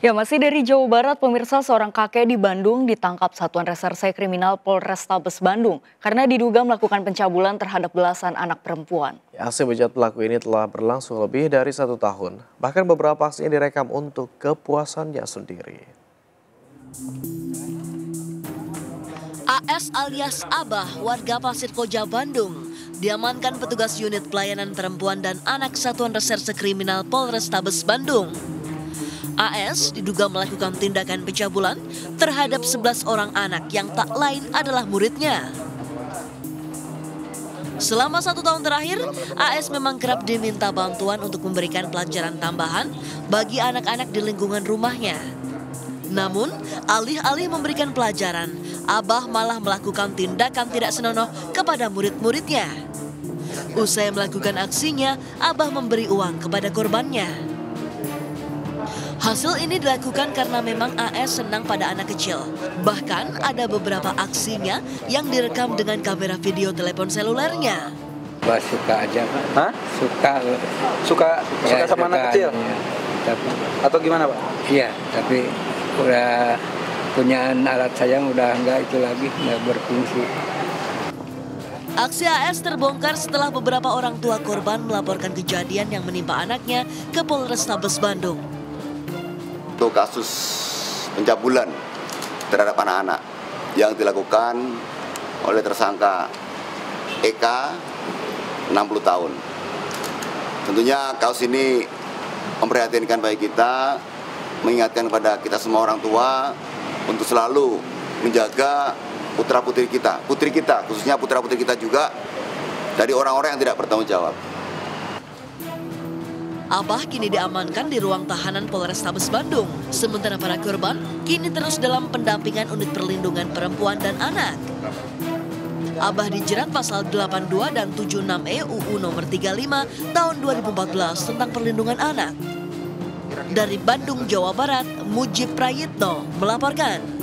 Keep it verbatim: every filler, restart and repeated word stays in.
Ya, masih dari Jawa Barat, pemirsa, seorang kakek di Bandung ditangkap Satuan Reserse Kriminal Polrestabes Bandung karena diduga melakukan pencabulan terhadap belasan anak perempuan. Ya, aksi bejat pelaku ini telah berlangsung lebih dari satu tahun. Bahkan beberapa aksinya direkam untuk kepuasannya sendiri. A S alias Abah, warga Pasir Koja, Bandung, diamankan petugas unit pelayanan perempuan dan anak Satuan Reserse Kriminal Polrestabes Bandung. A S diduga melakukan tindakan pencabulan terhadap sebelas orang anak yang tak lain adalah muridnya. Selama satu tahun terakhir, A S memang kerap diminta bantuan untuk memberikan pelajaran tambahan bagi anak-anak di lingkungan rumahnya. Namun, alih-alih memberikan pelajaran, Abah malah melakukan tindakan tidak senonoh kepada murid-muridnya. Usai melakukan aksinya, Abah memberi uang kepada korbannya. Hasil ini dilakukan karena memang A S senang pada anak kecil. Bahkan ada beberapa aksinya yang direkam dengan kamera video telepon selulernya. Bah, suka aja, Pak. Hah? Suka. Suka suka Ya, sama suka, anak kecil? iya. Tapi, Atau gimana, Pak? iya, tapi udah punya alat sayang udah enggak itu lagi, enggak berfungsi. Aksi A S terbongkar setelah beberapa orang tua korban melaporkan kejadian yang menimpa anaknya ke Polrestabes Bandung. Untuk kasus pencabulan terhadap anak-anak yang dilakukan oleh tersangka E K, enam puluh tahun. Tentunya kasus ini memprihatinkan bagi kita, mengingatkan kepada kita semua orang tua untuk selalu menjaga putra-putri kita, putri kita, khususnya putra-putri kita juga dari orang-orang yang tidak bertanggung jawab. Abah kini diamankan di ruang tahanan Polrestabes Bandung. Sementara para korban kini terus dalam pendampingan unit perlindungan perempuan dan anak. Abah dijerat pasal delapan puluh dua dan tujuh puluh enam E U U nomor tiga puluh lima tahun dua ribu empat belas tentang perlindungan anak. Dari Bandung, Jawa Barat, Mujib Prayitno melaporkan.